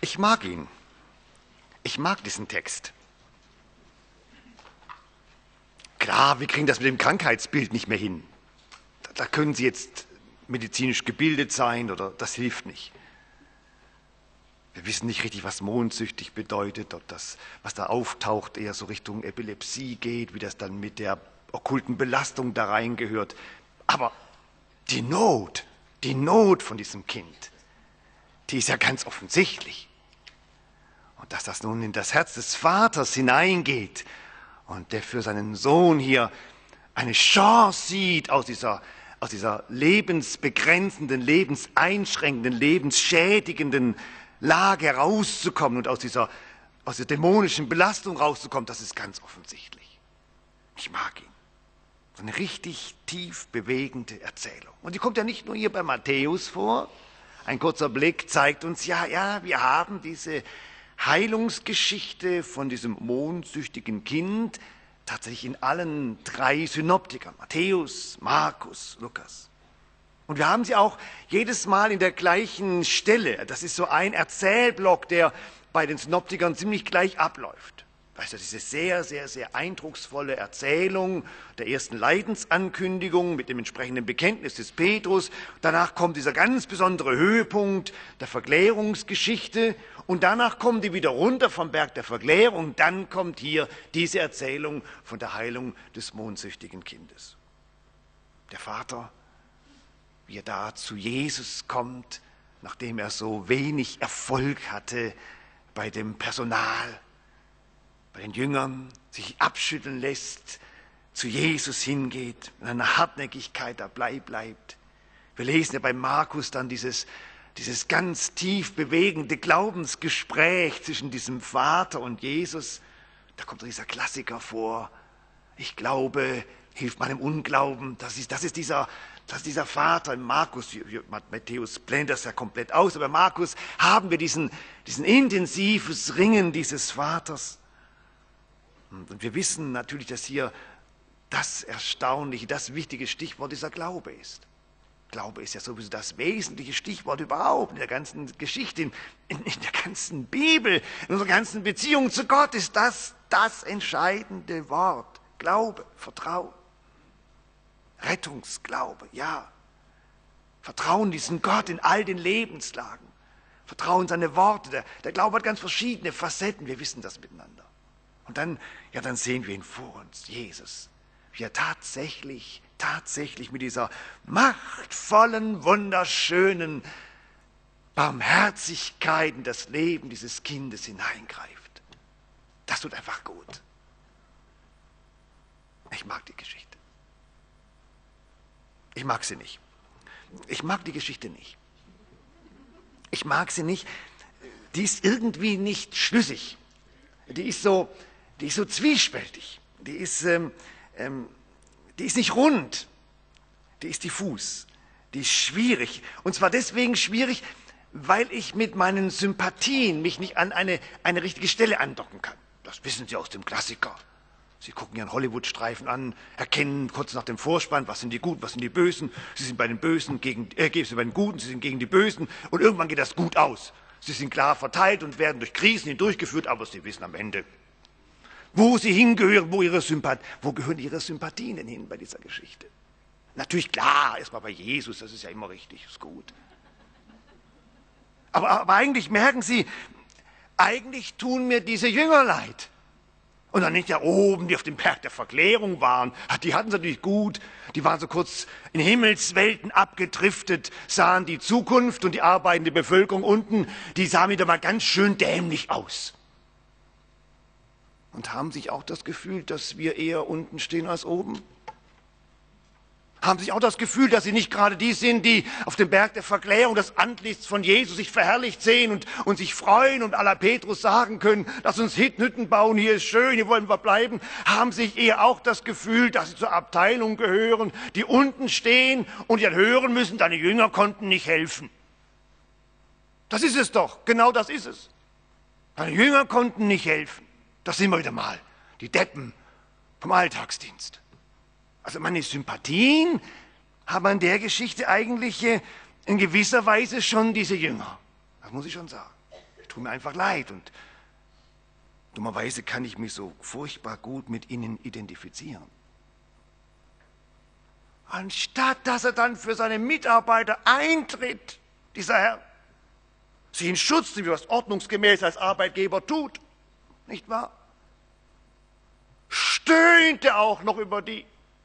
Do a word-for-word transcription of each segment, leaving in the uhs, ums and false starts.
Ich mag ihn. Ich mag diesen Text. Klar, wir kriegen das mit dem Krankheitsbild nicht mehr hin. Da können Sie jetzt medizinisch gebildet sein oder das hilft nicht. Wir wissen nicht richtig, was mondsüchtig bedeutet, ob das, was da auftaucht, eher so Richtung Epilepsie geht, wie das dann mit der okkulten Belastung da reingehört. Aber die Not, die Not von diesem Kind, die ist ja ganz offensichtlich. Und dass das nun in das Herz des Vaters hineingeht und der für seinen Sohn hier eine Chance sieht, aus dieser, aus dieser lebensbegrenzenden, lebenseinschränkenden, lebensschädigenden Lage herauszukommen und aus dieser, aus der dämonischen Belastung rauszukommen, das ist ganz offensichtlich. Ich mag ihn. So eine richtig tief bewegende Erzählung. Und die kommt ja nicht nur hier bei Matthäus vor. Ein kurzer Blick zeigt uns, ja, ja, wir haben diese Heilungsgeschichte von diesem mondsüchtigen Kind tatsächlich in allen drei Synoptikern, Matthäus, Markus, Lukas. Und wir haben sie auch jedes Mal in der gleichen Stelle. Das ist so ein Erzählblock, der bei den Synoptikern ziemlich gleich abläuft. Weißt du, diese sehr, sehr, sehr eindrucksvolle Erzählung der ersten Leidensankündigung mit dem entsprechenden Bekenntnis des Petrus. Danach kommt dieser ganz besondere Höhepunkt der Verklärungsgeschichte. Und danach kommen die wieder runter vom Berg der Verklärung. Dann kommt hier diese Erzählung von der Heilung des mondsüchtigen Kindes. Der Vater, wie er da zu Jesus kommt, nachdem er so wenig Erfolg hatte bei dem Personal, bei den Jüngern, sich abschütteln lässt, zu Jesus hingeht, in einer Hartnäckigkeit dabei bleibt. Wir lesen ja bei Markus dann dieses, dieses ganz tief bewegende Glaubensgespräch zwischen diesem Vater und Jesus. Da kommt dieser Klassiker vor. Ich glaube, hilf meinem Unglauben. Das ist, das ist dieser... dass dieser Vater in Markus, Matthäus blendet das ja komplett aus, aber Markus haben wir diesen, diesen intensives Ringen dieses Vaters. Und wir wissen natürlich, dass hier das erstaunliche, das wichtige Stichwort dieser Glaube ist. Glaube ist ja sowieso das wesentliche Stichwort überhaupt in der ganzen Geschichte, in, in, in der ganzen Bibel, in unserer ganzen Beziehung zu Gott ist das das entscheidende Wort. Glaube, Vertrauen. Rettungsglaube, ja. Vertrauen diesen Gott in all den Lebenslagen. Vertrauen seine Worte. Der, der Glaube hat ganz verschiedene Facetten. Wir wissen das miteinander. Und dann, ja, dann sehen wir ihn vor uns, Jesus, wie er tatsächlich, tatsächlich mit dieser machtvollen, wunderschönen Barmherzigkeit in das Leben dieses Kindes hineingreift. Das tut einfach gut. Ich mag die Geschichte. Ich mag sie nicht. Ich mag die Geschichte nicht. Ich mag sie nicht. Die ist irgendwie nicht schlüssig. Die ist so, die ist so zwiespältig. Die ist, ähm, ähm, die ist nicht rund. Die ist diffus. Die ist schwierig. Und zwar deswegen schwierig, weil ich mit meinen Sympathien mich nicht an eine, eine richtige Stelle andocken kann. Das wissen Sie aus dem Klassiker. Sie gucken Ihren Hollywood-Streifen an, erkennen kurz nach dem Vorspann, was sind die Guten, was sind die Bösen. Sie sind bei den Bösen gegen, äh, Sie sind bei den Guten, Sie sind gegen die Bösen. Und irgendwann geht das gut aus. Sie sind klar verteilt und werden durch Krisen hindurchgeführt, aber Sie wissen am Ende, wo Sie hingehören, wo, ihre Sympath wo gehören Ihre Sympathien denn hin bei dieser Geschichte. Natürlich klar, erstmal bei Jesus, das ist ja immer richtig, ist gut. Aber, aber eigentlich merken Sie, eigentlich tun mir diese Jünger leid. Und dann nicht ja oben, die auf dem Berg der Verklärung waren. Die hatten es natürlich gut. Die waren so kurz in Himmelswelten abgedriftet, sahen die Zukunft und die arbeitende Bevölkerung unten, die sah wieder mal ganz schön dämlich aus. Und haben sich auch das Gefühl, dass wir eher unten stehen als oben? Haben sich auch das Gefühl, dass sie nicht gerade die sind, die auf dem Berg der Verklärung das Antlitz von Jesus sich verherrlicht sehen und, und sich freuen und à la Petrus sagen können, lass uns Hütten bauen, hier ist schön, hier wollen wir bleiben. Haben sich eher auch das Gefühl, dass sie zur Abteilung gehören, die unten stehen und die dann hören müssen, deine Jünger konnten nicht helfen. Das ist es doch, genau das ist es. Deine Jünger konnten nicht helfen. Das sind wir wieder mal, die Deppen vom Alltagsdienst. Also meine Sympathien haben an der Geschichte eigentlich in gewisser Weise schon diese Jünger. Das muss ich schon sagen. tun mir einfach leid. Und dummerweise kann ich mich so furchtbar gut mit ihnen identifizieren. Anstatt dass er dann für seine Mitarbeiter eintritt, dieser Herr, sie in Schutz nimmt, wie was ordnungsgemäß als Arbeitgeber tut, nicht wahr? Stöhnt er auch noch über die.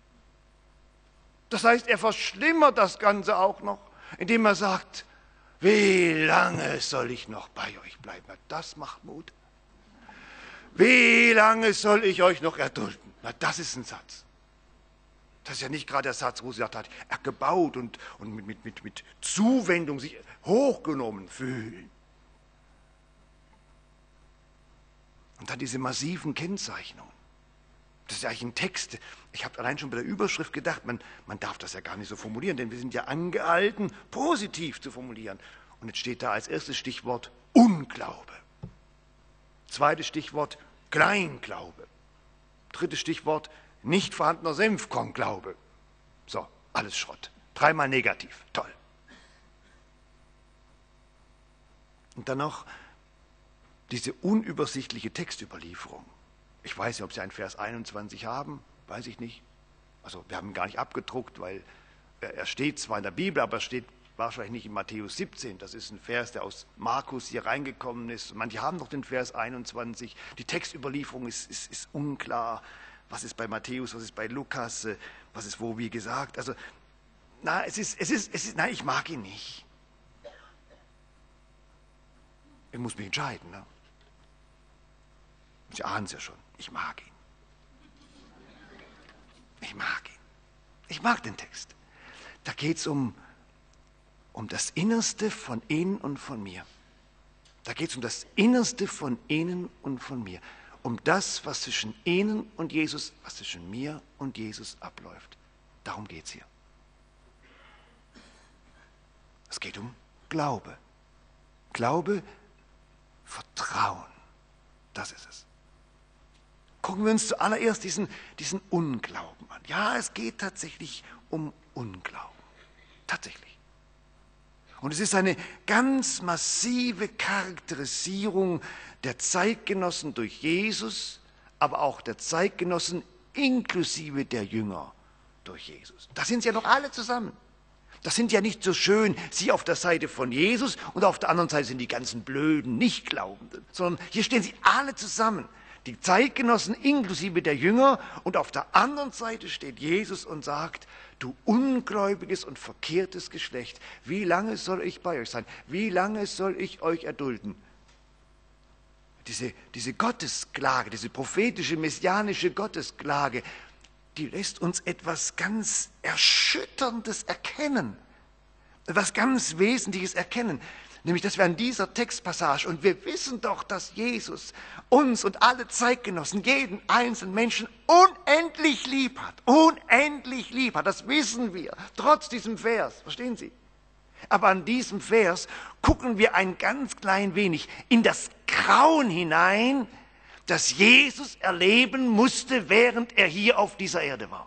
Das heißt, er verschlimmert das Ganze auch noch, indem er sagt, wie lange soll ich noch bei euch bleiben? Na, das macht Mut. Wie lange soll ich euch noch erdulden? Na, das ist ein Satz. Das ist ja nicht gerade der Satz, wo sie sagt hat, er gebaut und, und mit, mit, mit, mit Zuwendung sich hochgenommen fühlen. Und dann diese massiven Kennzeichnungen. Das ist ja eigentlich ein Text. Ich habe allein schon bei der Überschrift gedacht, man, man darf das ja gar nicht so formulieren, denn wir sind ja angehalten, positiv zu formulieren. Und jetzt steht da als erstes Stichwort Unglaube. Zweites Stichwort Kleinglaube. Drittes Stichwort nicht vorhandener Senfkornglaube. So, alles Schrott. Dreimal negativ. Toll. Und dann noch diese unübersichtliche Textüberlieferung. Ich weiß nicht, ob Sie einen Vers einundzwanzig haben, weiß ich nicht. Also wir haben ihn gar nicht abgedruckt, weil er steht zwar in der Bibel, aber er steht wahrscheinlich nicht in Matthäus siebzehn. Das ist ein Vers, der aus Markus hier reingekommen ist. Manche haben noch den Vers einundzwanzig. Die Textüberlieferung ist, ist, ist unklar. Was ist bei Matthäus, was ist bei Lukas, was ist wo wie gesagt. Also, na, es ist, es ist, es ist, nein, ich mag ihn nicht. Ich muss mich entscheiden, ne? Sie ahnen es ja schon. Ich mag ihn. Ich mag ihn. Ich mag den Text. Da geht es um, um das Innerste von Ihnen und von mir. Da geht es um das Innerste von Ihnen und von mir. Um das, was zwischen Ihnen und Jesus, was zwischen mir und Jesus abläuft. Darum geht es hier. Es geht um Glaube. Glaube, Vertrauen. Das ist es. Gucken wir uns zuallererst diesen, diesen Unglauben an. Ja, es geht tatsächlich um Unglauben. Tatsächlich. Und es ist eine ganz massive Charakterisierung der Zeitgenossen durch Jesus, aber auch der Zeitgenossen inklusive der Jünger durch Jesus. Da sind sie ja noch alle zusammen. Das sind ja nicht so schön, sie auf der Seite von Jesus und auf der anderen Seite sind die ganzen blöden Nichtglaubenden, sondern hier stehen sie alle zusammen. Die Zeitgenossen inklusive der Jünger und auf der anderen Seite steht Jesus und sagt, du ungläubiges und verkehrtes Geschlecht, wie lange soll ich bei euch sein? Wie lange soll ich euch erdulden? Diese, diese Gottesklage, diese prophetische, messianische Gottesklage, die lässt uns etwas ganz Erschütterndes erkennen, etwas ganz Wesentliches erkennen. Nämlich, dass wir an dieser Textpassage, und wir wissen doch, dass Jesus uns und alle Zeitgenossen, jeden einzelnen Menschen unendlich lieb hat. Unendlich lieb hat, das wissen wir, trotz diesem Vers, verstehen Sie? Aber an diesem Vers gucken wir ein ganz klein wenig in das Grauen hinein, das Jesus erleben musste, während er hier auf dieser Erde war.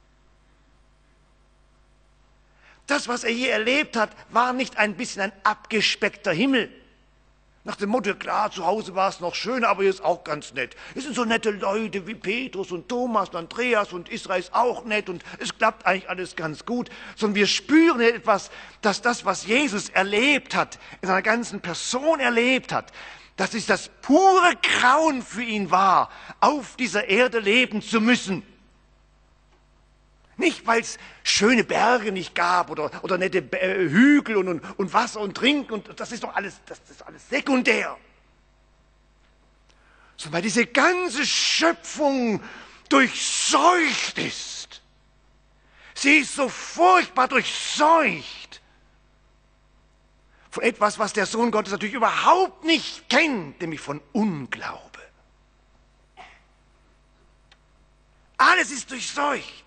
Das, was er hier erlebt hat, war nicht ein bisschen ein abgespeckter Himmel. Nach dem Motto, klar, zu Hause war es noch schön, aber hier ist auch ganz nett. Es sind so nette Leute wie Petrus und Thomas und Andreas und Israel ist auch nett und es klappt eigentlich alles ganz gut. Sondern wir spüren etwas, dass das, was Jesus erlebt hat, in seiner ganzen Person erlebt hat, dass es das pure Grauen für ihn war, auf dieser Erde leben zu müssen. Nicht, weil es schöne Berge nicht gab oder, oder nette äh, Hügel und, und, und Wasser und Trinken, und das ist doch alles, das ist alles sekundär. Sondern weil diese ganze Schöpfung durchseucht ist. Sie ist so furchtbar durchseucht von etwas, was der Sohn Gottes natürlich überhaupt nicht kennt, nämlich von Unglaube. Alles ist durchseucht.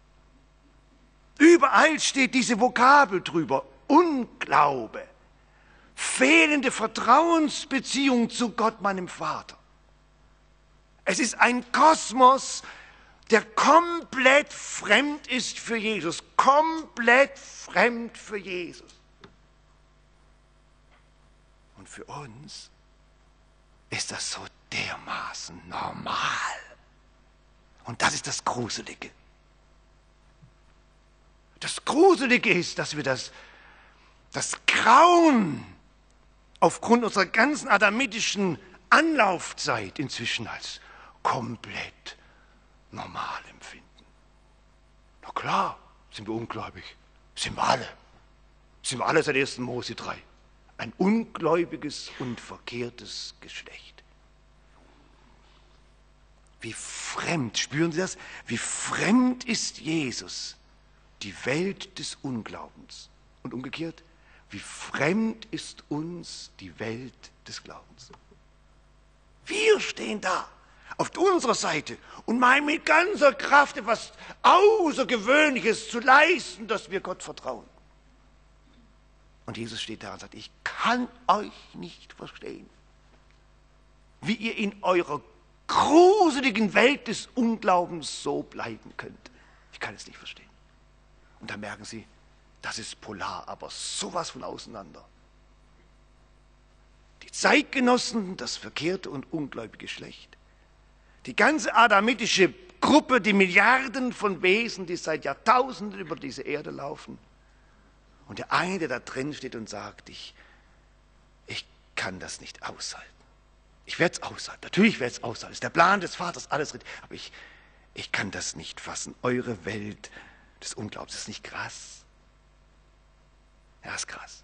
Überall steht diese Vokabel drüber, Unglaube, fehlende Vertrauensbeziehung zu Gott, meinem Vater. Es ist ein Kosmos, der komplett fremd ist für Jesus, komplett fremd für Jesus. Und für uns ist das so dermaßen normal. Und das ist das Gruselige. Das Gruselige ist, dass wir das, das Grauen aufgrund unserer ganzen adamitischen Anlaufzeit inzwischen als komplett normal empfinden. Na klar, sind wir ungläubig. Sind wir alle. Sind wir alle seit ersten Mose drei. Ein ungläubiges und verkehrtes Geschlecht. Wie fremd, spüren Sie das? Wie fremd ist Jesus die Welt des Unglaubens. Und umgekehrt, wie fremd ist uns die Welt des Glaubens. Wir stehen da auf unserer Seite und meinen mit ganzer Kraft etwas Außergewöhnliches zu leisten, dass wir Gott vertrauen. Und Jesus steht da und sagt, ich kann euch nicht verstehen, wie ihr in eurer gruseligen Welt des Unglaubens so bleiben könnt. Ich kann es nicht verstehen. Und da merken Sie, das ist polar, aber sowas von auseinander. Die Zeitgenossen, das verkehrte und ungläubige Geschlecht. Die ganze adamitische Gruppe, die Milliarden von Wesen, die seit Jahrtausenden über diese Erde laufen. Und der eine, der da drin steht und sagt, ich, ich kann das nicht aushalten. Ich werde es aushalten. Natürlich werde ich es aushalten. Das ist der Plan des Vaters, alles richtig. Aber ich, ich kann das nicht fassen. Eure Welt des Unglaubens ist nicht krass. Ja, ist krass.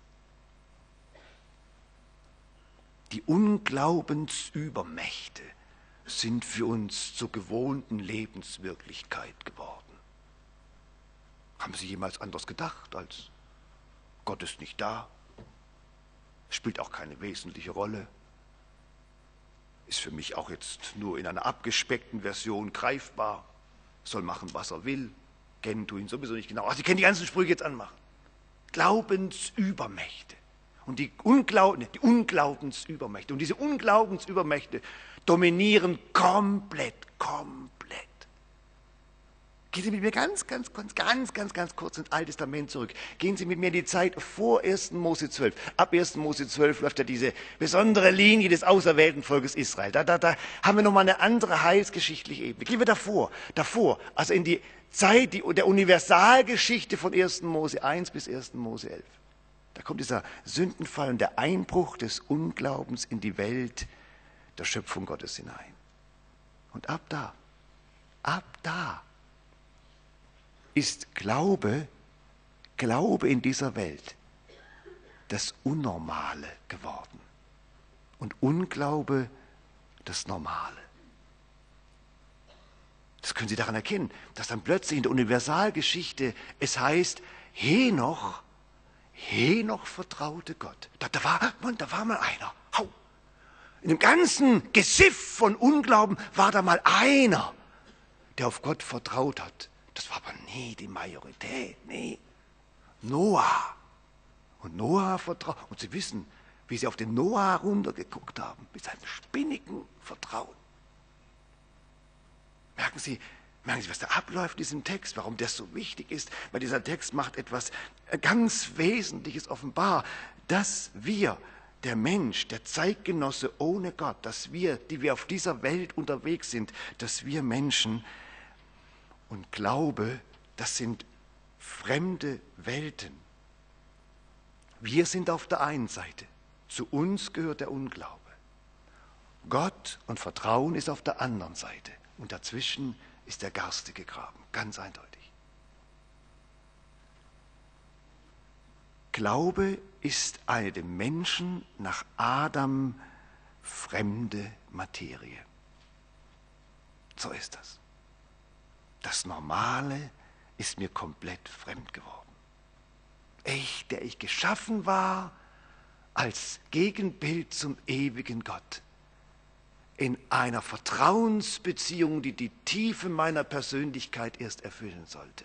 Die Unglaubensübermächte sind für uns zur gewohnten Lebenswirklichkeit geworden. Haben Sie jemals anders gedacht als Gott ist nicht da? Spielt auch keine wesentliche Rolle. Ist für mich auch jetzt nur in einer abgespeckten Version greifbar. Soll machen, was er will. Kennen tu ihn sowieso nicht genau. Ach, Sie können die ganzen Sprüche jetzt anmachen. Glaubensübermächte. Und die, Unglaub die Unglaubensübermächte. Und diese Unglaubensübermächte dominieren komplett, komplett. Gehen Sie mit mir ganz, ganz, ganz, ganz, ganz, ganz kurz ins Alte Testament zurück. Gehen Sie mit mir in die Zeit vor ersten Mose zwölf. Ab ersten Mose zwölf läuft ja diese besondere Linie des auserwählten Volkes Israel. Da, da, da haben wir nochmal eine andere heilsgeschichtliche Ebene. Gehen wir davor, davor, also in die Zeit die, der Universalgeschichte von ersten Mose eins bis ersten Mose elf. Da kommt dieser Sündenfall und der Einbruch des Unglaubens in die Welt der Schöpfung Gottes hinein. Und ab da, ab da ist Glaube, Glaube in dieser Welt das Unnormale geworden und Unglaube das Normale. Das können Sie daran erkennen, dass dann plötzlich in der Universalgeschichte es heißt, Henoch, Henoch vertraute Gott. Da, da, war, Mann, da war mal einer. Hau. In dem ganzen Gesiff von Unglauben war da mal einer, der auf Gott vertraut hat. Das war aber nie die Majorität, nee. Noah. Und Noah vertraut. Und Sie wissen, wie sie auf den Noah runtergeguckt haben, mit seinem spinnigen Vertrauen. Merken Sie, merken Sie, was da abläuft in diesem Text, warum das so wichtig ist? Weil dieser Text macht etwas ganz Wesentliches offenbar, dass wir, der Mensch, der Zeitgenosse ohne Gott, dass wir, die wir auf dieser Welt unterwegs sind, dass wir Menschen und Glaube, das sind fremde Welten. Wir sind auf der einen Seite, zu uns gehört der Unglaube. Gott und Vertrauen ist auf der anderen Seite. Und dazwischen ist der garstige Graben, ganz eindeutig. Glaube ist eine dem Menschen nach Adam fremde Materie. So ist das. Das Normale ist mir komplett fremd geworden. Ich, der ich geschaffen war als Gegenbild zum ewigen Gott, in einer Vertrauensbeziehung, die die Tiefe meiner Persönlichkeit erst erfüllen sollte,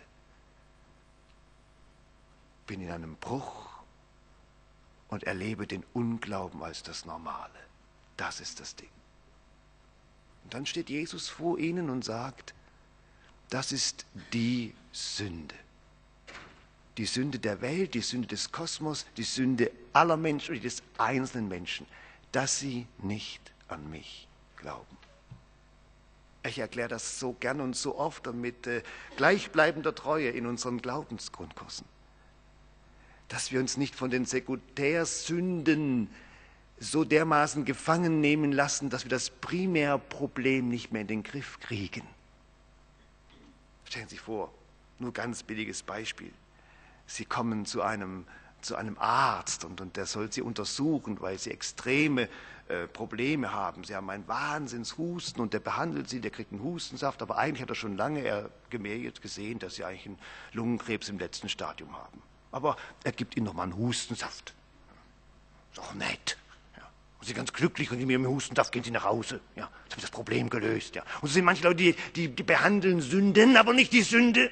bin in einem Bruch und erlebe den Unglauben als das Normale. Das ist das Ding. Und dann steht Jesus vor ihnen und sagt, das ist die Sünde. Die Sünde der Welt, die Sünde des Kosmos, die Sünde aller Menschen und des einzelnen Menschen, dass sie nicht an mich glauben. Ich erkläre das so gern und so oft und mit äh, gleichbleibender Treue in unseren Glaubensgrundkursen, dass wir uns nicht von den Sekundärsünden so dermaßen gefangen nehmen lassen, dass wir das Primärproblem nicht mehr in den Griff kriegen. Stellen Sie sich vor, nur ganz billiges Beispiel. Sie kommen zu einem, zu einem Arzt und, und der soll Sie untersuchen, weil Sie extreme äh, Probleme haben. Sie haben einen Wahnsinnshusten und der behandelt Sie, der kriegt einen Hustensaft, aber eigentlich hat er schon lange er gemerkt gesehen, dass Sie eigentlich einen Lungenkrebs im letzten Stadium haben. Aber er gibt Ihnen nochmal einen Hustensaft. Ist auch nett. Ja. Und Sie sind ganz glücklich und mit Ihrem Hustensaft gehen Sie nach Hause. Ja. Jetzt haben Sie das Problem gelöst. Ja. Und so sind manche Leute, die, die, die behandeln Sünden, aber nicht die Sünde.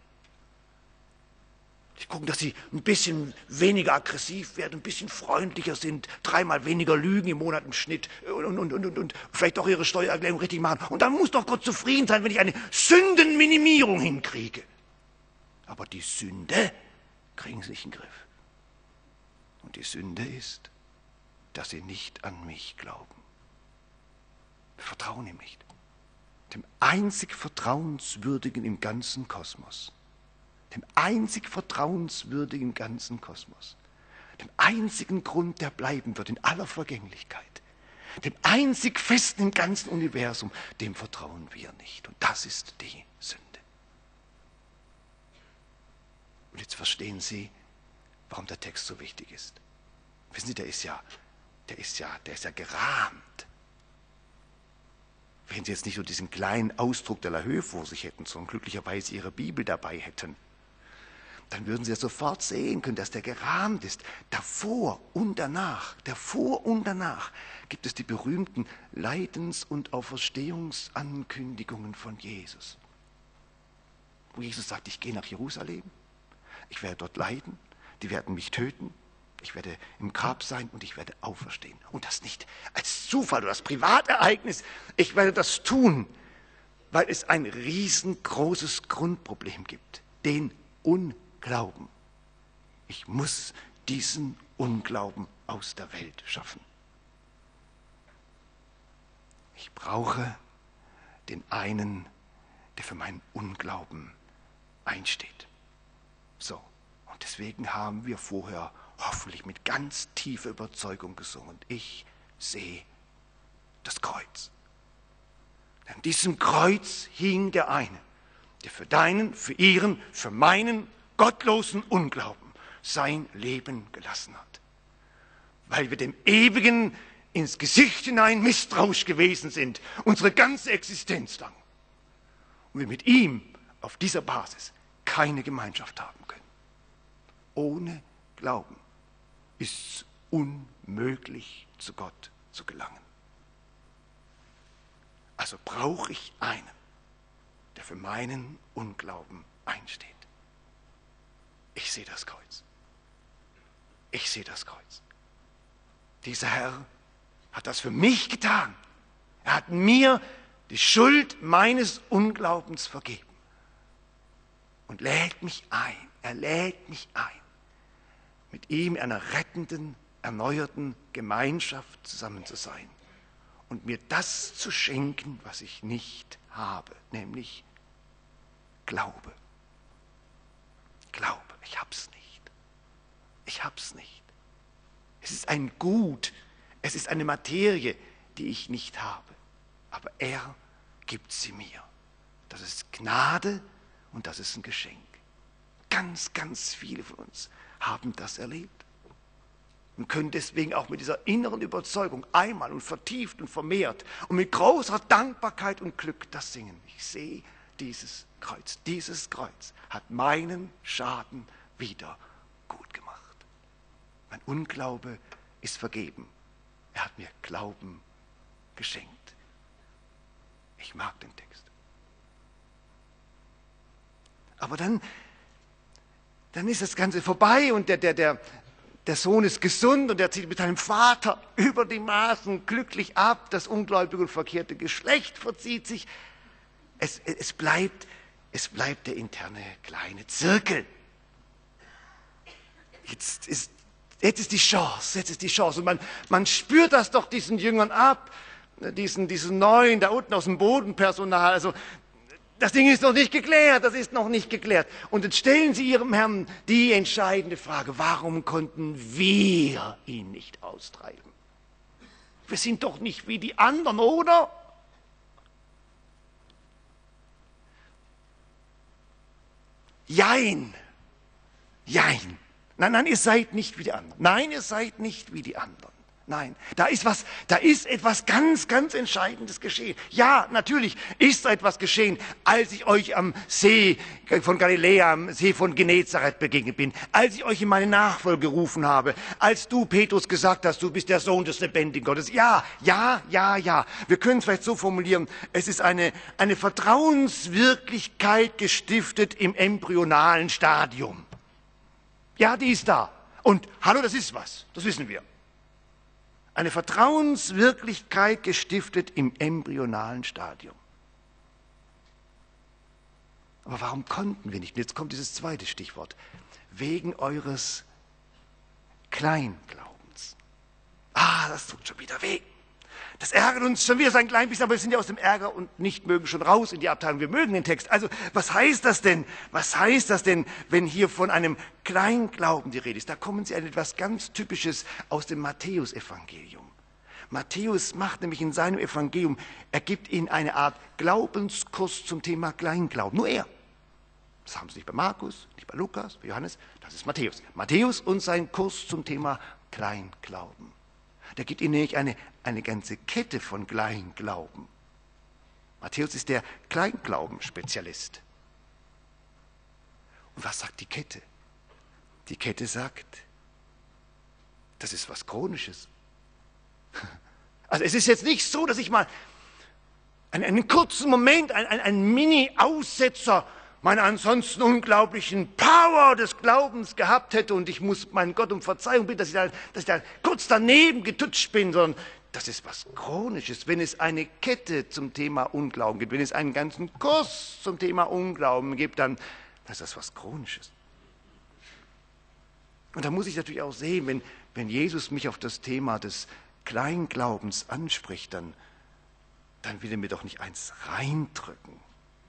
Sie gucken, dass sie ein bisschen weniger aggressiv werden, ein bisschen freundlicher sind, dreimal weniger lügen im Monat im Schnitt und, und, und, und, und vielleicht auch ihre Steuererklärung richtig machen. Und dann muss doch Gott zufrieden sein, wenn ich eine Sündenminimierung hinkriege. Aber die Sünde kriegen sie nicht in den Griff. Und die Sünde ist, dass sie nicht an mich glauben. Wir vertrauen ihm nicht. Dem einzig Vertrauenswürdigen im ganzen Kosmos. Dem einzig Vertrauenswürdigen im ganzen Kosmos. Dem einzigen Grund, der bleiben wird in aller Vergänglichkeit. Dem einzig Festen im ganzen Universum, dem vertrauen wir nicht. Und das ist die Sünde. Und jetzt verstehen Sie, warum der Text so wichtig ist. Wissen Sie, der ist ja, der ist ja, der ist ja gerahmt. Wenn Sie jetzt nicht nur diesen kleinen Ausdruck der La Höhe vor sich hätten, sondern glücklicherweise Ihre Bibel dabei hätten, dann würden Sie ja sofort sehen können, dass der gerahmt ist. Davor und danach, davor und danach gibt es die berühmten Leidens- und Auferstehungsankündigungen von Jesus. Wo Jesus sagt, ich gehe nach Jerusalem, ich werde dort leiden, die werden mich töten, ich werde im Grab sein und ich werde auferstehen. Und das nicht als Zufall oder als Privatereignis. Ich werde das tun, weil es ein riesengroßes Grundproblem gibt, den Unglauben. Ich muss diesen Unglauben aus der Welt schaffen. Ich brauche den einen, der für meinen Unglauben einsteht. So, und deswegen haben wir vorher hoffentlich mit ganz tiefer Überzeugung gesungen. Ich sehe das Kreuz. An diesem Kreuz hing der eine, der für deinen, für ihren, für meinen gottlosen Unglauben sein Leben gelassen hat. Weil wir dem Ewigen ins Gesicht hinein misstrauisch gewesen sind, unsere ganze Existenz lang. Und wir mit ihm auf dieser Basis keine Gemeinschaft haben können. Ohne Glauben ist es unmöglich, zu Gott zu gelangen. Also brauche ich einen, der für meinen Unglauben einsteht. Ich sehe das Kreuz. Ich sehe das Kreuz. Dieser Herr hat das für mich getan. Er hat mir die Schuld meines Unglaubens vergeben und lädt mich ein. Er lädt mich ein, mit ihm in einer rettenden, erneuerten Gemeinschaft zusammen zu sein und mir das zu schenken, was ich nicht habe, nämlich Glaube. Glaube, ich hab's nicht. Ich hab's nicht. Es ist ein Gut, es ist eine Materie, die ich nicht habe, aber er gibt sie mir. Das ist Gnade und das ist ein Geschenk. Ganz, ganz viele von uns haben das erlebt und können deswegen auch mit dieser inneren Überzeugung einmal und vertieft und vermehrt und mit großer Dankbarkeit und Glück das singen. Ich sehe dieses Kreuz. Dieses Kreuz hat meinen Schaden wieder gut gemacht. Mein Unglaube ist vergeben. Er hat mir Glauben geschenkt. Ich mag den Text. Aber dann Dann ist das Ganze vorbei und der, der, der, der Sohn ist gesund und er zieht mit seinem Vater über die Maßen glücklich ab. Das ungläubige und verkehrte Geschlecht verzieht sich. Es, es, bleibt, es bleibt der interne kleine Zirkel. Jetzt ist, jetzt ist die Chance, jetzt ist die Chance. Und man, man spürt das doch diesen Jüngern ab. diesen, diesen neuen, da unten aus dem Bodenpersonal, also das Ding ist noch nicht geklärt, das ist noch nicht geklärt. Und jetzt stellen Sie Ihrem Herrn die entscheidende Frage, warum konnten wir ihn nicht austreiben? Wir sind doch nicht wie die anderen, oder? Jein, jein. Nein, nein, ihr seid nicht wie die anderen. Nein, ihr seid nicht wie die anderen. Nein, da ist was, da ist etwas ganz, ganz Entscheidendes geschehen. Ja, natürlich ist etwas geschehen, als ich euch am See von Galiläa, am See von Genezareth begegnet bin, als ich euch in meine Nachfolge gerufen habe, als du, Petrus, gesagt hast, du bist der Sohn des lebendigen Gottes. Ja, ja, ja, ja. Wir können es vielleicht so formulieren, es ist eine, eine Vertrauenswirklichkeit gestiftet im embryonalen Stadium. Ja, die ist da. Und hallo, das ist was, das wissen wir. Eine Vertrauenswirklichkeit gestiftet im embryonalen Stadium. Aber warum konnten wir nicht? Und jetzt kommt dieses zweite Stichwort. Wegen eures Kleinglaubens. Ah, das tut schon wieder weh. Das ärgert uns schon wieder so ein klein bisschen, aber wir sind ja aus dem Ärger und nicht mögen schon raus in die Abteilung. Wir mögen den Text. Also, was heißt das denn? Was heißt das denn, wenn hier von einem Kleinglauben die Rede ist? Da kommen Sie an etwas ganz Typisches aus dem Matthäusevangelium. Matthäus macht nämlich in seinem Evangelium, er gibt Ihnen eine Art Glaubenskurs zum Thema Kleinglauben. Nur er. Das haben Sie nicht bei Markus, nicht bei Lukas, bei Johannes. Das ist Matthäus. Matthäus und sein Kurs zum Thema Kleinglauben. Der gibt Ihnen nämlich eine, eine ganze Kette von Kleinglauben. Matthäus ist der Kleinglauben-Spezialist. Und was sagt die Kette? Die Kette sagt, das ist was Chronisches. Also es ist jetzt nicht so, dass ich mal einen, einen kurzen Moment, einen, einen Mini-Aussetzer meiner ansonsten unglaublichen Power des Glaubens gehabt hätte und ich muss meinen Gott um Verzeihung bitten, dass ich da, dass ich da kurz daneben getutscht bin, sondern das ist was Chronisches. Wenn es eine Kette zum Thema Unglauben gibt, wenn es einen ganzen Kurs zum Thema Unglauben gibt, dann das ist das was Chronisches. Und da muss ich natürlich auch sehen, wenn, wenn Jesus mich auf das Thema des Kleinglaubens anspricht, dann, dann will er mir doch nicht eins reindrücken.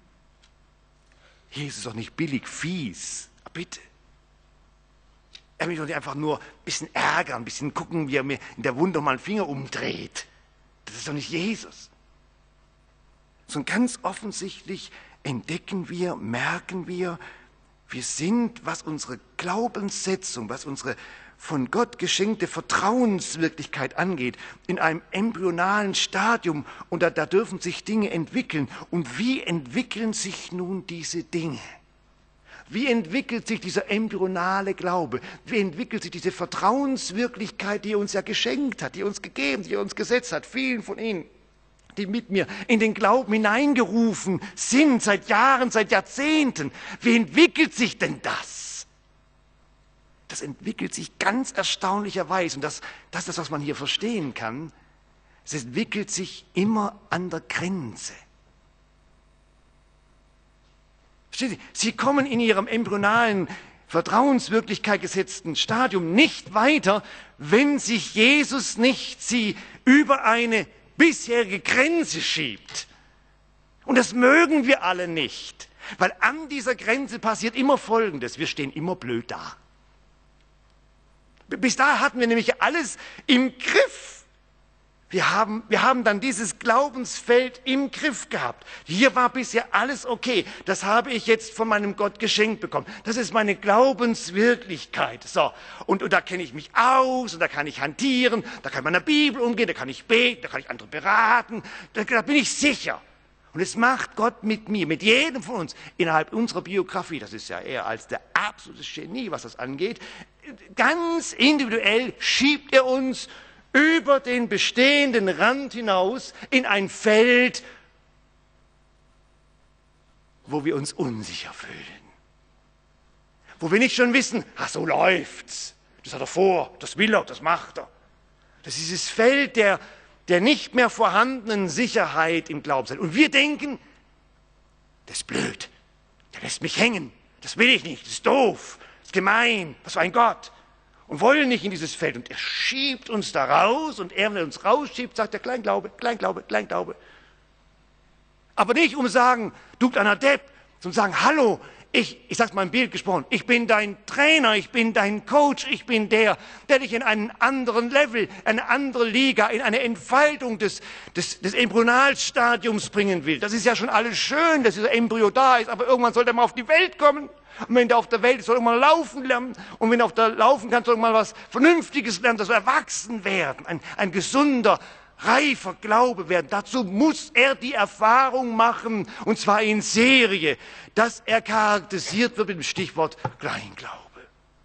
Jesus ist doch nicht billig, fies. Bitte. Er will doch nicht einfach nur ein bisschen ärgern, ein bisschen gucken, wie er mir in der Wunde mal einen Finger umdreht. Das ist doch nicht Jesus. Sondern ganz offensichtlich entdecken wir, merken wir, wir sind, was unsere Glaubenssetzung, was unsere von Gott geschenkte Vertrauenswirklichkeit angeht, in einem embryonalen Stadium und da, da dürfen sich Dinge entwickeln. Und wie entwickeln sich nun diese Dinge? Wie entwickelt sich dieser embryonale Glaube? Wie entwickelt sich diese Vertrauenswirklichkeit, die er uns ja geschenkt hat, die er uns gegeben, die er uns gesetzt hat, vielen von Ihnen, die mit mir in den Glauben hineingerufen sind, seit Jahren, seit Jahrzehnten. Wie entwickelt sich denn das? Das entwickelt sich ganz erstaunlicherweise, und das, das ist das, was man hier verstehen kann, es entwickelt sich immer an der Grenze. Verstehen Sie? Sie kommen in Ihrem embryonalen, Vertrauenswirklichkeit gesetzten Stadium nicht weiter, wenn sich Jesus nicht Sie über eine bisherige Grenze schiebt. Und das mögen wir alle nicht, weil an dieser Grenze passiert immer Folgendes, wir stehen immer blöd da. Bis da hatten wir nämlich alles im Griff. Wir haben, wir haben dann dieses Glaubensfeld im Griff gehabt. Hier war bisher alles okay. Das habe ich jetzt von meinem Gott geschenkt bekommen. Das ist meine Glaubenswirklichkeit. So. Und, und da kenne ich mich aus und da kann ich hantieren, da kann ich mit der Bibel umgehen, da kann ich beten, da kann ich andere beraten. Da, da bin ich sicher. Und es macht Gott mit mir, mit jedem von uns, innerhalb unserer Biografie, das ist ja eher als der absolute Genie, was das angeht, ganz individuell schiebt er uns über den bestehenden Rand hinaus in ein Feld, wo wir uns unsicher fühlen. Wo wir nicht schon wissen, ach, so läuft's, das hat er vor, das will er, das macht er. Das ist dieses Feld der der nicht mehr vorhandenen Sicherheit im Glauben sein. Und wir denken, das ist blöd, der lässt mich hängen, das will ich nicht, das ist doof, das ist gemein, was für ein Gott. und wollen nicht in dieses Feld. Und er schiebt uns da raus und er, wenn er uns rausschiebt, sagt er Kleinglaube, Kleinglaube, Kleinglaube. Aber nicht um sagen, du kleiner Depp, sondern sagen, hallo, ich, ich sag's mal im Bild gesprochen, ich bin dein Trainer, ich bin dein Coach, ich bin der, der dich in einen anderen Level, eine andere Liga, in eine Entfaltung des, des, des Embryonalstadiums bringen will. Das ist ja schon alles schön, dass dieser Embryo da ist, aber irgendwann soll der mal auf die Welt kommen. Und wenn der auf der Welt ist, soll er mal laufen lernen. Und wenn er auf der laufen kann, soll er mal was Vernünftiges lernen, dass er erwachsen werden, ein, ein gesunder, reifer Glaube werden. Dazu muss er die Erfahrung machen, und zwar in Serie, dass er charakterisiert wird mit dem Stichwort Kleinglaube.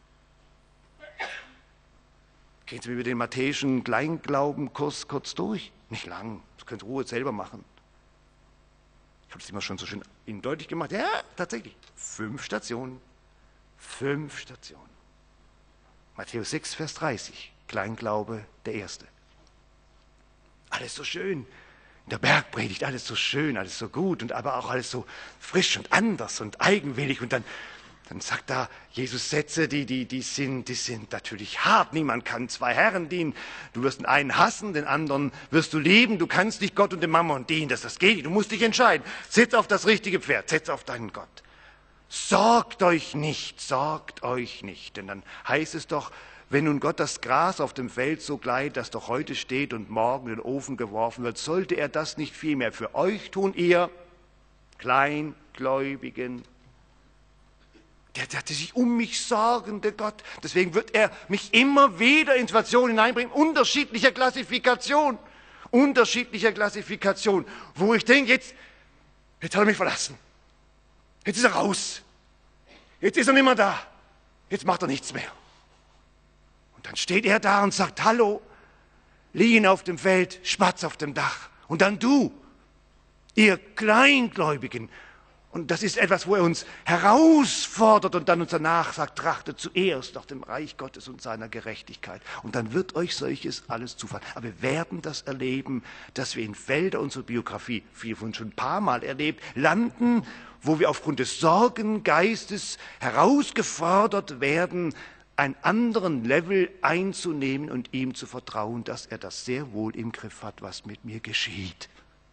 Gehen Sie mir den matthäischen Kleinglaubenkurs kurz durch? Nicht lang, das könnt ihr Ruhe selber machen. Ich habe es immer schon so schön Ihnen deutlich gemacht. Ja, tatsächlich. Fünf Stationen. Fünf Stationen. Matthäus sechs, Vers dreißig. Kleinglaube, der erste. Alles so schön. In der Bergpredigt alles so schön, alles so gut und aber auch alles so frisch und anders und eigenwillig. Und dann, dann sagt da Jesus Sätze, die, die, die, sind, die sind natürlich hart. Niemand kann zwei Herren dienen. Du wirst den einen hassen, den anderen wirst du lieben. Du kannst nicht Gott und dem Mammon dienen. Das, das geht nicht. Du musst dich entscheiden. Setz auf das richtige Pferd. Setz auf deinen Gott. Sorgt euch nicht, sorgt euch nicht. Denn dann heißt es doch, wenn nun Gott das Gras auf dem Feld so gleitet, das doch heute steht und morgen in den Ofen geworfen wird, sollte er das nicht vielmehr für euch tun, ihr Kleingläubigen? Der, der, der sich um mich sorgende Gott. Deswegen wird er mich immer wieder in Situationen hineinbringen, unterschiedlicher Klassifikation, unterschiedlicher Klassifikation, wo ich denke, jetzt, jetzt hat er mich verlassen. Jetzt ist er raus. Jetzt ist er nicht mehr da. Jetzt macht er nichts mehr. Und dann steht er da und sagt, hallo, Liegen auf dem Feld, Spatz auf dem Dach. Und dann du, ihr Kleingläubigen. Und das ist etwas, wo er uns herausfordert und dann uns danach sagt, trachtet zuerst nach dem Reich Gottes und seiner Gerechtigkeit. Und dann wird euch solches alles zufallen. Aber wir werden das erleben, dass wir in Felder unserer Biografie, viele von uns schon ein paar Mal erlebt, landen, wo wir aufgrund des Sorgengeistes herausgefordert werden, einen anderen Level einzunehmen und ihm zu vertrauen, dass er das sehr wohl im Griff hat, was mit mir geschieht.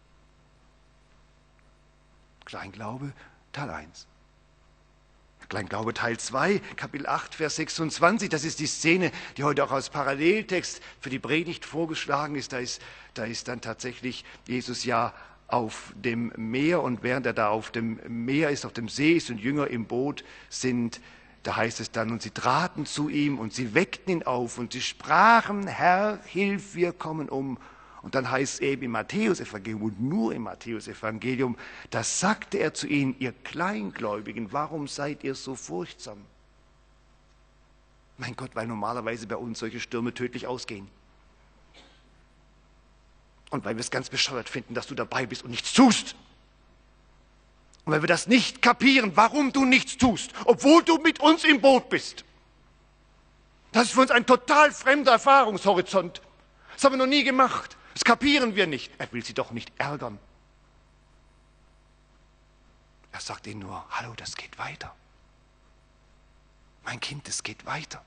Kleinglaube, Teil eins. Kleinglaube, Teil zwei, Kapitel acht, Vers sechsundzwanzig. Das ist die Szene, die heute auch als Paralleltext für die Predigt vorgeschlagen ist. Da ist, da ist dann tatsächlich Jesus ja auf dem Meer, und während er da auf dem Meer ist, auf dem See ist und Jünger im Boot sind, da heißt es dann, und sie traten zu ihm und sie weckten ihn auf und sie sprachen, Herr, hilf, wir kommen um. Und dann heißt es eben im Matthäus-Evangelium und nur im Matthäus-Evangelium, da sagte er zu ihnen, ihr Kleingläubigen, warum seid ihr so furchtsam? Mein Gott, weil normalerweise bei uns solche Stürme tödlich ausgehen. Und weil wir es ganz bescheuert finden, dass du dabei bist und nichts tust. Und weil wir das nicht kapieren, warum du nichts tust, obwohl du mit uns im Boot bist. Das ist für uns ein total fremder Erfahrungshorizont. Das haben wir noch nie gemacht. Das kapieren wir nicht. Er will sie doch nicht ärgern. Er sagt ihnen nur, hallo, das geht weiter. Mein Kind, es geht weiter.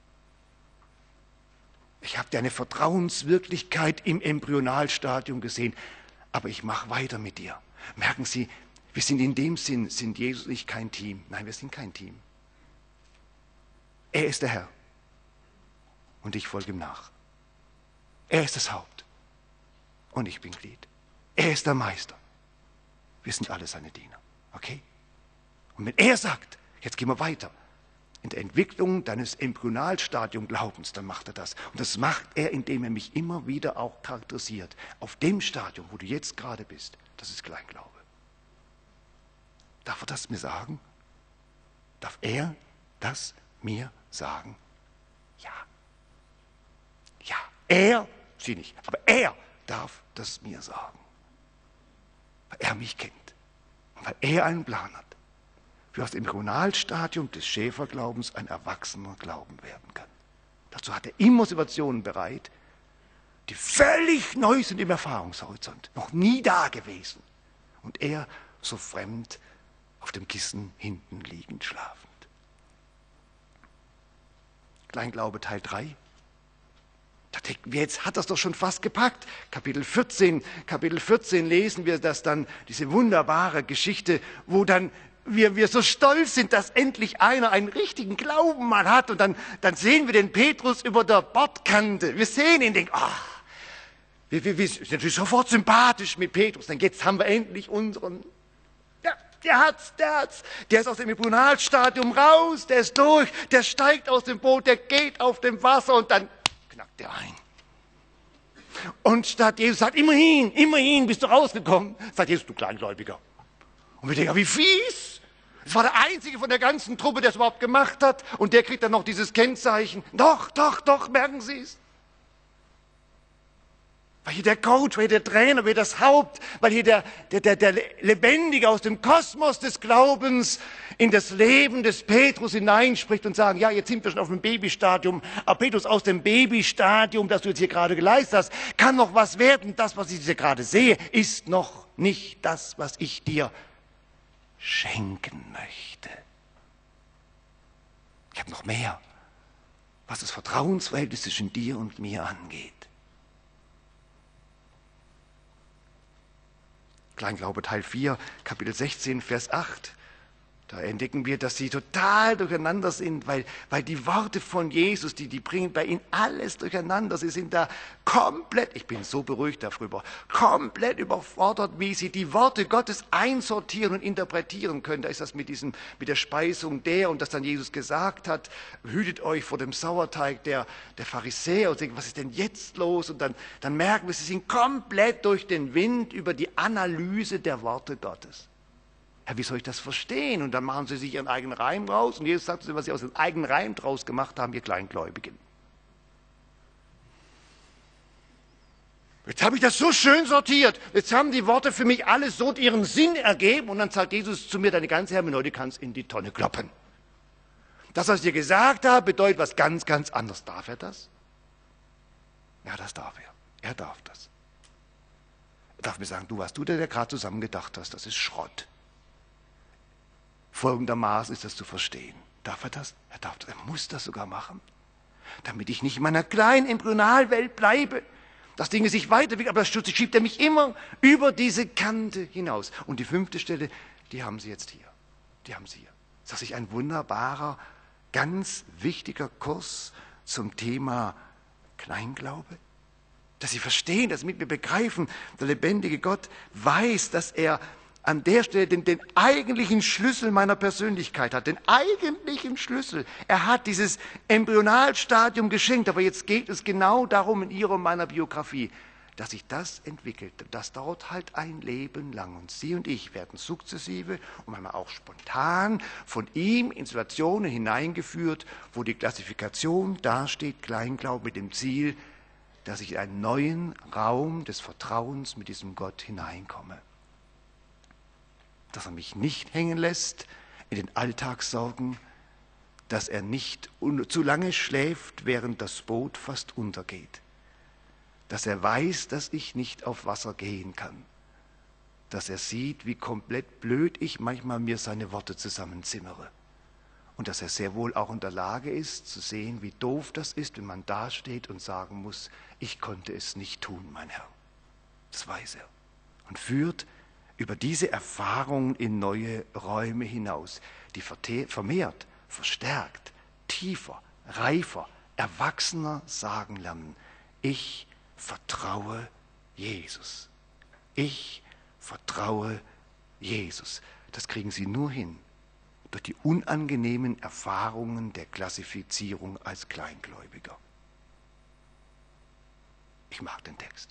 Ich habe deine Vertrauenswirklichkeit im Embryonalstadium gesehen, aber ich mache weiter mit dir. Merken Sie, wir sind in dem Sinn, sind Jesus und ich kein Team. Nein, wir sind kein Team. Er ist der Herr und ich folge ihm nach. Er ist das Haupt und ich bin Glied. Er ist der Meister. Wir sind alle seine Diener. Okay? Und wenn er sagt, jetzt gehen wir weiter, in der Entwicklung deines Embryonalstadium Glaubens, dann macht er das. Und das macht er, indem er mich immer wieder auch charakterisiert. Auf dem Stadium, wo du jetzt gerade bist, das ist Kleinglaube. Darf er das mir sagen? Darf er das mir sagen? Ja. Ja, er, sie nicht, aber er darf das mir sagen. Weil er mich kennt und weil er einen Plan hat, wie aus dem Embryonalstadium des Schäferglaubens ein erwachsener Glauben werden kann. Dazu hat er immer Motivationen bereit, die völlig neu sind im Erfahrungshorizont, noch nie da gewesen. Und er so fremd auf dem Kissen hinten liegend schlafend. Kleinglaube Teil drei. Da denken wir, jetzt hat das doch schon fast gepackt. Kapitel vierzehn, Kapitel vierzehn lesen wir das dann, diese wunderbare Geschichte, wo dann wir, wir so stolz sind, dass endlich einer einen richtigen Glauben mal hat. Und dann, dann sehen wir den Petrus über der Bordkante. Wir sehen ihn, denken, ach, wir, wir, wir sind natürlich sofort sympathisch mit Petrus. Dann jetzt haben wir endlich unseren, ja, der hat's, der hat's. Der ist aus dem Embryonalstadium raus, der ist durch, der steigt aus dem Boot, der geht auf dem Wasser und dann knackt er ein. Und statt Jesus sagt, immerhin, immerhin bist du rausgekommen, sagt Jesus, du Kleingläubiger. Und wir denken, wie fies. Das war der Einzige von der ganzen Truppe, der es überhaupt gemacht hat. Und der kriegt dann noch dieses Kennzeichen. Doch, doch, doch, merken Sie es. Weil hier der Coach, weil hier der Trainer, weil hier das Haupt, weil hier der, der, der, der Lebendige aus dem Kosmos des Glaubens in das Leben des Petrus hineinspricht und sagen, ja, jetzt sind wir schon auf dem Babystadium, aber Petrus, aus dem Babystadium, das du jetzt hier gerade geleistet hast, kann noch was werden. Das, was ich hier gerade sehe, ist noch nicht das, was ich dir schenken möchte. Ich habe noch mehr, was das Vertrauensverhältnis zwischen dir und mir angeht. Kleinglaube Teil vier, Kapitel sechzehn, Vers acht. Da entdecken wir, dass sie total durcheinander sind, weil, weil die Worte von Jesus, die, die bringen bei ihnen alles durcheinander. Sie sind da komplett, ich bin so beruhigt darüber, komplett überfordert, wie sie die Worte Gottes einsortieren und interpretieren können. Da ist das mit, diesem, mit der Speisung der und dass dann Jesus gesagt hat, hütet euch vor dem Sauerteig der, der Pharisäer und denken, was ist denn jetzt los? Und dann, dann merken wir, sie sind komplett durch den Wind über die Analyse der Worte Gottes. Herr, wie soll ich das verstehen? Und dann machen sie sich ihren eigenen Reim raus. Und Jesus sagt uns, was sie aus dem eigenen Reim draus gemacht haben, ihr Kleingläubigen. Jetzt habe ich das so schön sortiert. Jetzt haben die Worte für mich alles so ihren Sinn ergeben. Und dann sagt Jesus zu mir, deine ganze Hermeneutik kannst in die Tonne kloppen. Das, was ich dir gesagt habe, bedeutet was ganz, ganz anderes. Darf er das? Ja, das darf er. Er darf das. Er darf mir sagen, du, was du dir gerade zusammen gedacht hast, das ist Schrott. Folgendermaßen ist das zu verstehen. Darf er das? Er darf das. Er muss das sogar machen. Damit ich nicht in meiner kleinen Embryonalwelt bleibe. Das Ding sich weiterentwickelt, aber das schiebt er mich immer über diese Kante hinaus. Und die fünfte Stelle, die haben Sie jetzt hier. Die haben Sie hier. Das ist ein wunderbarer, ganz wichtiger Kurs zum Thema Kleinglaube. Dass Sie verstehen, dass Sie mit mir begreifen, der lebendige Gott weiß, dass er an der Stelle den, den eigentlichen Schlüssel meiner Persönlichkeit hat, den eigentlichen Schlüssel. Er hat dieses Embryonalstadium geschenkt, aber jetzt geht es genau darum in Ihrer und meiner Biografie, dass sich das entwickelt. Das dauert halt ein Leben lang und Sie und ich werden sukzessive und manchmal auch spontan von ihm in Situationen hineingeführt, wo die Klassifikation dasteht, Kleinglaube mit dem Ziel, dass ich in einen neuen Raum des Vertrauens mit diesem Gott hineinkomme. Dass er mich nicht hängen lässt in den Alltagssorgen, dass er nicht zu lange schläft, während das Boot fast untergeht, dass er weiß, dass ich nicht auf Wasser gehen kann, dass er sieht, wie komplett blöd ich manchmal mir seine Worte zusammenzimmere und dass er sehr wohl auch in der Lage ist, zu sehen, wie doof das ist, wenn man dasteht und sagen muss, ich konnte es nicht tun, mein Herr. Das weiß er und führt über diese Erfahrungen in neue Räume hinaus, die vermehrt, verstärkt, tiefer, reifer, erwachsener sagen lernen, ich vertraue Jesus. Ich vertraue Jesus. Das kriegen Sie nur hin durch die unangenehmen Erfahrungen der Klassifizierung als Kleingläubiger. Ich mag den Text.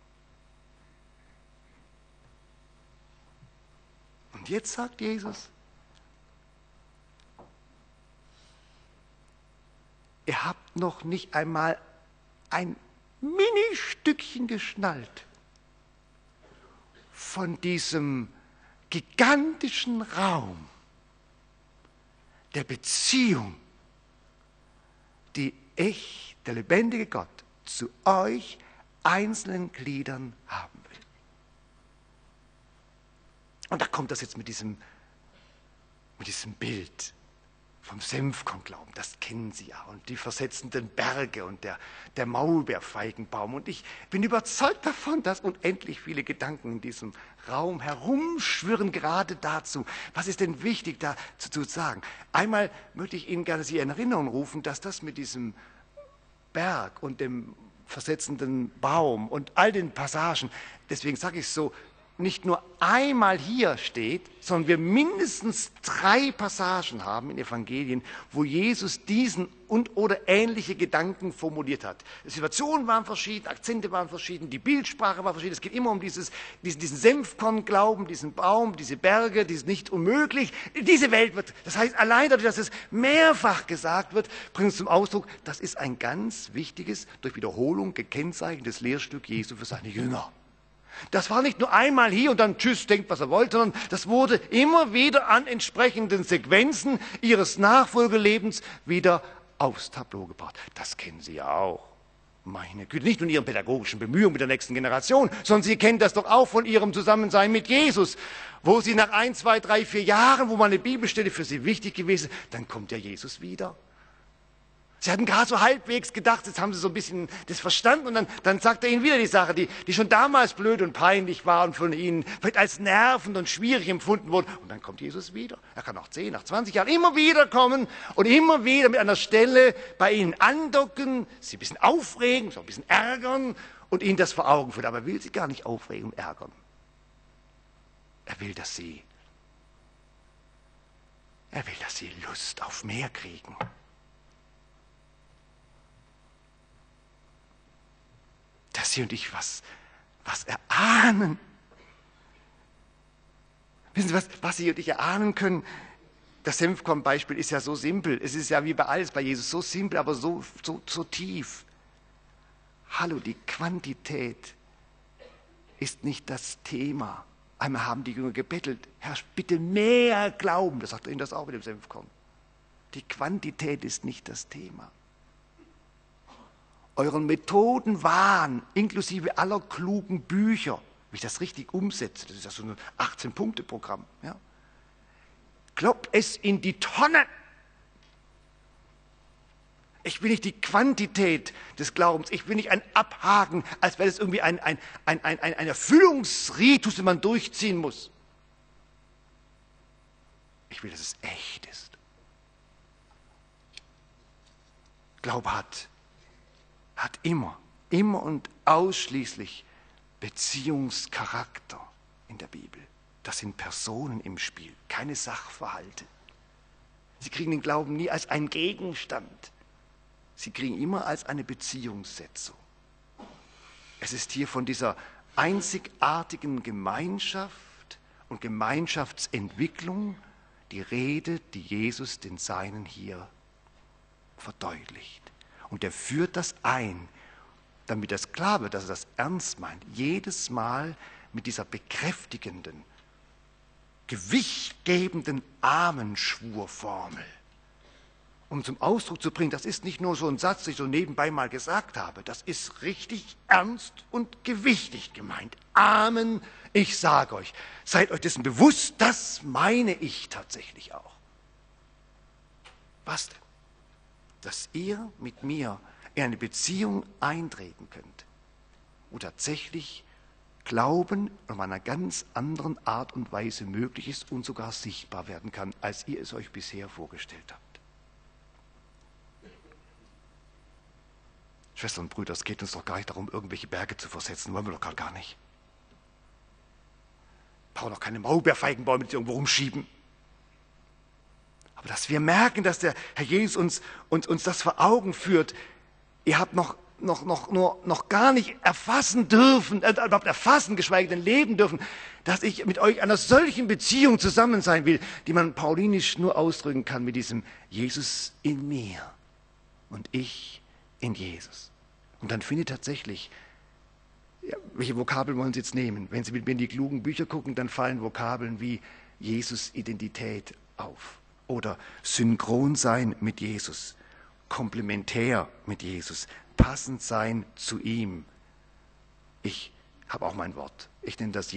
Und jetzt sagt Jesus, ihr habt noch nicht einmal ein Ministückchen geschnallt von diesem gigantischen Raum der Beziehung, die ich, der lebendige Gott, zu euch einzelnen Gliedern haben will. Und da kommt das jetzt mit diesem, mit diesem Bild. vom Senfkornglauben, das kennen Sie ja. Und die versetzenden Berge und der, der Maulbeerfeigenbaum. Und ich bin überzeugt davon, dass unendlich viele Gedanken in diesem Raum herumschwirren, gerade dazu. Was ist denn wichtig dazu zu sagen? Einmal möchte ich Ihnen gerne Sie in Erinnerung rufen, dass das mit diesem Berg und dem versetzenden Baum und all den Passagen, deswegen sage ich es so, nicht nur einmal hier steht, sondern wir mindestens drei Passagen haben in Evangelien, wo Jesus diesen und oder ähnliche Gedanken formuliert hat. Die Situationen waren verschieden, Akzente waren verschieden, die Bildsprache war verschieden. Es geht immer um dieses, diesen, diesen Senfkornglauben, diesen Baum, diese Berge, dieses nicht unmöglich. Diese Welt wird, das heißt, allein dadurch, dass es mehrfach gesagt wird, bringt es zum Ausdruck, das ist ein ganz wichtiges, durch Wiederholung gekennzeichnetes Lehrstück Jesu für seine Jünger. Das war nicht nur einmal hier und dann tschüss, denkt, was er wollte, sondern das wurde immer wieder an entsprechenden Sequenzen ihres Nachfolgelebens wieder aufs Tableau gebracht. Das kennen Sie ja auch. Meine Güte, nicht nur in Ihren pädagogischen Bemühungen mit der nächsten Generation, sondern Sie kennen das doch auch von Ihrem Zusammensein mit Jesus, wo Sie nach ein, zwei, drei, vier Jahren, wo mal eine Bibelstelle für Sie wichtig gewesen ist, dann kommt ja Jesus wieder. Sie hatten gerade so halbwegs gedacht, jetzt haben sie so ein bisschen das verstanden und dann, dann sagt er ihnen wieder die Sache, die, die schon damals blöd und peinlich war und von ihnen vielleicht als nervend und schwierig empfunden wurde. Und dann kommt Jesus wieder. Er kann nach zehn, nach zwanzig Jahren immer wieder kommen und immer wieder mit einer Stelle bei ihnen andocken, sie ein bisschen aufregen, so ein bisschen ärgern und ihnen das vor Augen führen. Aber er will sie gar nicht aufregen und ärgern. Er will, dass sie, er will, dass sie Lust auf mehr kriegen. Dass Sie und ich was, was erahnen. Wissen Sie, was, was Sie und ich erahnen können? Das Senfkorn-Beispiel ist ja so simpel. Es ist ja wie bei alles bei Jesus so simpel, aber so, so, so tief. Hallo, die Quantität ist nicht das Thema. Einmal haben die Jünger gebettelt, Herr, bitte mehr Glauben. Das sagt er Ihnen das auch mit dem Senfkorn. Die Quantität ist nicht das Thema. Euren Methodenwahn, inklusive aller klugen Bücher, wie ich das richtig umsetze, das ist ja so ein achtzehn-Punkte-Programm, ja. Klopp es in die Tonne. Ich will nicht die Quantität des Glaubens, ich will nicht ein Abhaken, als wäre das irgendwie ein, ein, ein, ein, ein Erfüllungsritus, den man durchziehen muss. Ich will, dass es echt ist. Glaube hat hat immer, immer und ausschließlich Beziehungscharakter in der Bibel. Das sind Personen im Spiel, keine Sachverhalte. Sie kriegen den Glauben nie als einen Gegenstand. Sie kriegen immer als eine Beziehungssetzung. Es ist hier von dieser einzigartigen Gemeinschaft und Gemeinschaftsentwicklung die Rede, die Jesus den Seinen hier verdeutlicht. Und er führt das ein, damit das klar wird, dass er das ernst meint. Jedes Mal mit dieser bekräftigenden, gewichtgebenden Amenschwurformel. Um zum Ausdruck zu bringen, das ist nicht nur so ein Satz, den ich so nebenbei mal gesagt habe. Das ist richtig ernst und gewichtig gemeint. Amen, ich sage euch. Seid euch dessen bewusst, das meine ich tatsächlich auch. Was denn? Dass ihr mit mir in eine Beziehung eintreten könnt, wo tatsächlich Glauben auf einer ganz anderen Art und Weise möglich ist und sogar sichtbar werden kann, als ihr es euch bisher vorgestellt habt. Schwestern und Brüder, es geht uns doch gar nicht darum, irgendwelche Berge zu versetzen, wollen wir doch gar, gar nicht. Wir brauchen doch keine Maulbeerfeigenbäume, die irgendwo rumschieben. Aber dass wir merken, dass der Herr Jesus uns, uns, uns das vor Augen führt, ihr habt noch, noch, noch, nur, noch gar nicht erfassen dürfen, äh, überhaupt erfassen, geschweige denn leben dürfen, dass ich mit euch einer solchen Beziehung zusammen sein will, die man paulinisch nur ausdrücken kann mit diesem Jesus in mir und ich in Jesus. Und dann findet tatsächlich, ja, welche Vokabeln wollen Sie jetzt nehmen? Wenn Sie mit mir in die klugen Bücher gucken, dann fallen Vokabeln wie Jesus-Identität auf. Oder synchron sein mit Jesus, komplementär mit Jesus, passend sein zu ihm. Ich habe auch mein Wort. Ich nenne das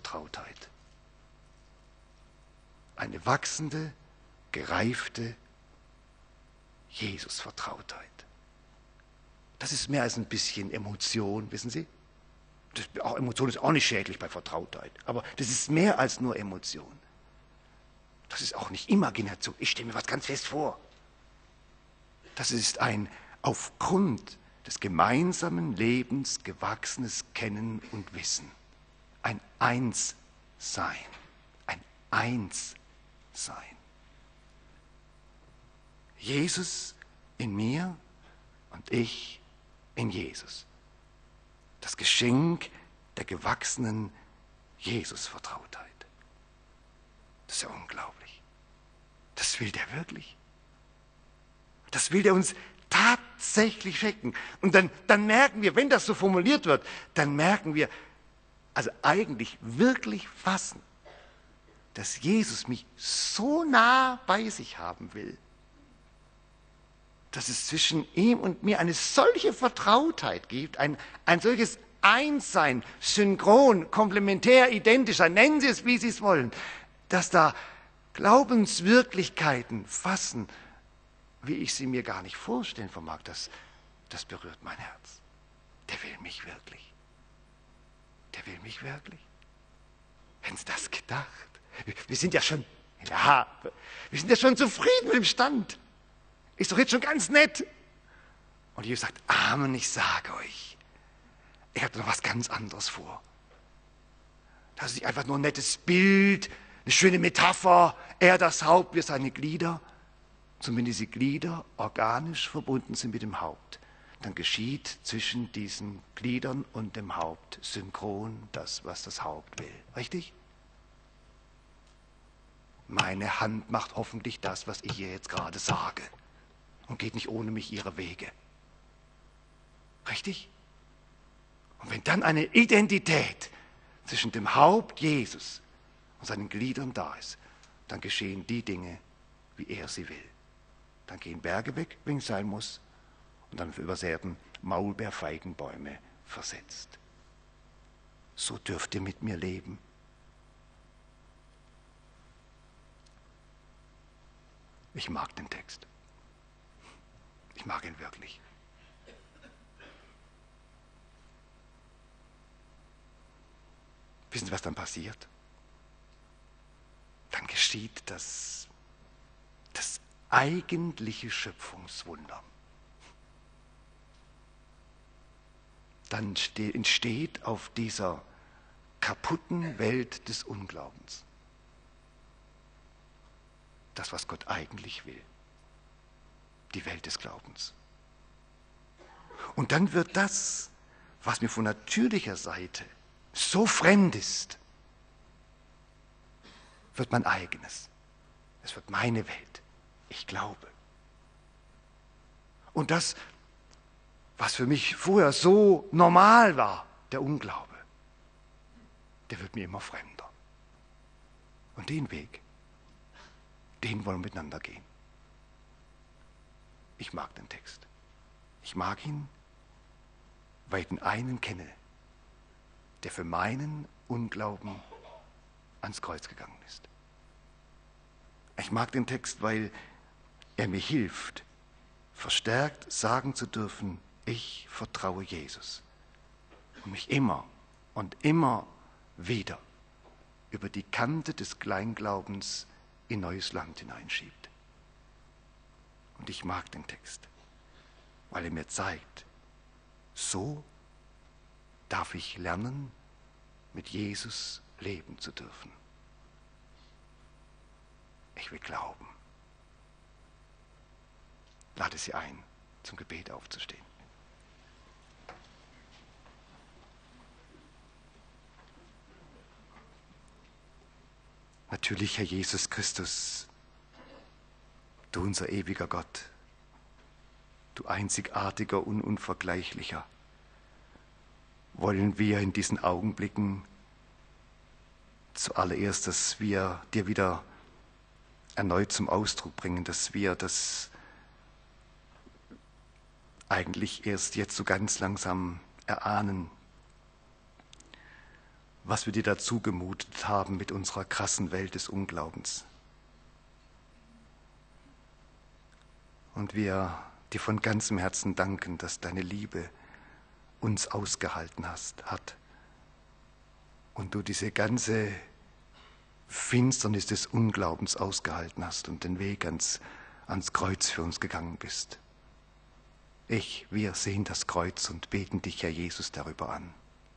Jesus-Vertrautheit. Eine wachsende, gereifte Jesus-Vertrautheit. Das ist mehr als ein bisschen Emotion, wissen Sie? Das, auch Emotion ist auch nicht schädlich bei Vertrautheit, aber das ist mehr als nur Emotion. Das ist auch nicht Imagination. Ich stelle mir was ganz fest vor. Das ist ein aufgrund des gemeinsamen Lebens gewachsenes Kennen und Wissen. Ein Einssein. Ein Einssein. Jesus in mir und ich in Jesus. Das Geschenk der gewachsenen Jesus-Vertrautheit. Das ist ja unglaublich. Das will der wirklich. Das will der uns tatsächlich schenken. Und dann, dann merken wir, wenn das so formuliert wird, dann merken wir, also eigentlich wirklich fassen, dass Jesus mich so nah bei sich haben will, dass es zwischen ihm und mir eine solche Vertrautheit gibt, ein, ein solches Einssein, synchron, komplementär, identisch sein, nennen Sie es, wie Sie es wollen, dass da Glaubenswirklichkeiten fassen, wie ich sie mir gar nicht vorstellen vermag. Das, das berührt mein Herz. Der will mich wirklich. Der will mich wirklich. Hätten Sie das gedacht? Wir, wir sind ja schon, ja, wir sind ja schon zufrieden mit dem Stand. Ist doch jetzt schon ganz nett. Und Jesus sagt, Amen, ich sage euch, er hat noch was ganz anderes vor. Das ist nicht einfach nur ein nettes Bild, eine schöne Metapher, er das Haupt, wir seine Glieder. Und wenn diese Glieder organisch verbunden sind mit dem Haupt, dann geschieht zwischen diesen Gliedern und dem Haupt synchron das, was das Haupt will. Richtig? Meine Hand macht hoffentlich das, was ich ihr jetzt gerade sage und geht nicht ohne mich ihre Wege. Richtig? Und wenn dann eine Identität zwischen dem Haupt Jesus und seinen Gliedern da ist, dann geschehen die Dinge, wie er sie will. Dann gehen Berge weg, wenn es sein muss, und dann werden Maulbeerfeigenbäume versetzt. So dürft ihr mit mir leben. Ich mag den Text. Ich mag ihn wirklich. Wissen Sie, was dann passiert? Dann geschieht das, das eigentliche Schöpfungswunder. Dann entsteht auf dieser kaputten Welt des Unglaubens das, was Gott eigentlich will. Die Welt des Glaubens. Und dann wird das, was mir von natürlicher Seite so fremd ist, wird mein eigenes. Es wird meine Welt. Ich glaube. Und das, was für mich vorher so normal war, der Unglaube, der wird mir immer fremder. Und den Weg, den wollen wir miteinander gehen. Ich mag den Text. Ich mag ihn, weil ich den einen kenne, der für meinen Unglauben ans Kreuz gegangen ist. Ich mag den Text, weil er mir hilft, verstärkt sagen zu dürfen, ich vertraue Jesus und mich immer und immer wieder über die Kante des Kleinglaubens in neues Land hineinschiebt. Und ich mag den Text, weil er mir zeigt, so darf ich lernen, mit Jesus leben zu dürfen. Ich will glauben. Lade Sie ein, zum Gebet aufzustehen. Natürlich, Herr Jesus Christus, du unser ewiger Gott, du einzigartiger und unvergleichlicher, wollen wir in diesen Augenblicken zuallererst, dass wir dir wieder erneut zum Ausdruck bringen, dass wir das eigentlich erst jetzt so ganz langsam erahnen, was wir dir dazu gemutet haben mit unserer krassen Welt des Unglaubens. Und wir dir von ganzem Herzen danken, dass deine Liebe uns ausgehalten hast, hat. Und du diese ganze Finsternis des Unglaubens ausgehalten hast und den Weg ans, ans Kreuz für uns gegangen bist. Ich, wir sehen das Kreuz und beten dich, Herr Jesus, darüber an.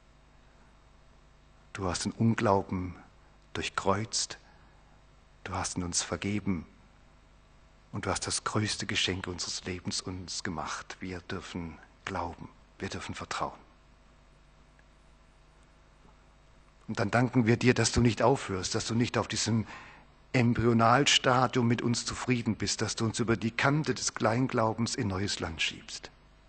Du hast den Unglauben durchkreuzt, du hast ihn uns vergeben und du hast das größte Geschenk unseres Lebens uns gemacht. Wir dürfen glauben, wir dürfen vertrauen. Und dann danken wir dir, dass du nicht aufhörst, dass du nicht auf diesem Embryonalstadium mit uns zufrieden bist, dass du uns über die Kante des Kleinglaubens in neues Land schiebst.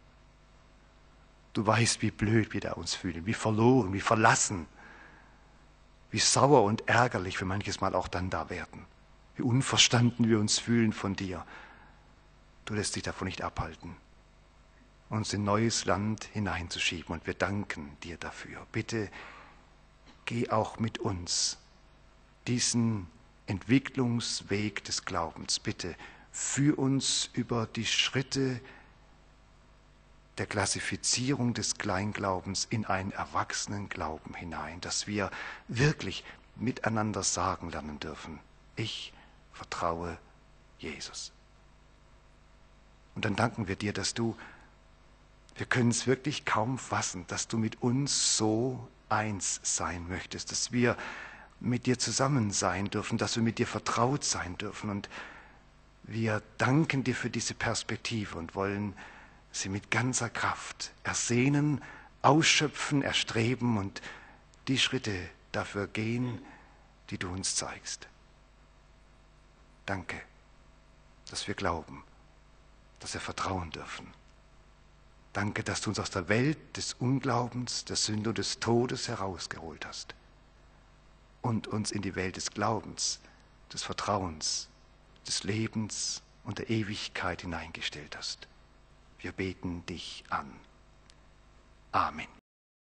Du weißt, wie blöd wir da uns fühlen, wie verloren, wie verlassen, wie sauer und ärgerlich wir manches Mal auch dann da werden, wie unverstanden wir uns fühlen von dir. Du lässt dich davon nicht abhalten, uns in neues Land hineinzuschieben, und wir danken dir dafür. Bitte geh auch mit uns diesen Entwicklungsweg des Glaubens. Bitte führ uns über die Schritte der Klassifizierung des Kleinglaubens in einen erwachsenen Glauben hinein, dass wir wirklich miteinander sagen lernen dürfen: Ich vertraue Jesus. Und dann danken wir dir, dass du, wir können es wirklich kaum fassen, dass du mit uns so eins sein möchtest, dass wir mit dir zusammen sein dürfen, dass wir mit dir vertraut sein dürfen. Und wir danken dir für diese Perspektive und wollen sie mit ganzer Kraft ersehnen, ausschöpfen, erstreben und die Schritte dafür gehen, die du uns zeigst. Danke, dass wir glauben, dass wir vertrauen dürfen. Danke, dass du uns aus der Welt des Unglaubens, der Sünde und des Todes herausgeholt hast und uns in die Welt des Glaubens, des Vertrauens, des Lebens und der Ewigkeit hineingestellt hast. Wir beten dich an. Amen.